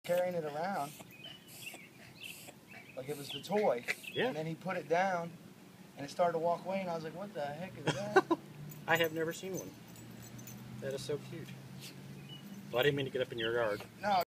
carrying it around like it was the toy. Yeah. And then he put it down, and it started to walk away, and I was like, what the heck is that? I have never seen one. That is so cute. Well, I didn't mean to get up in your yard. No.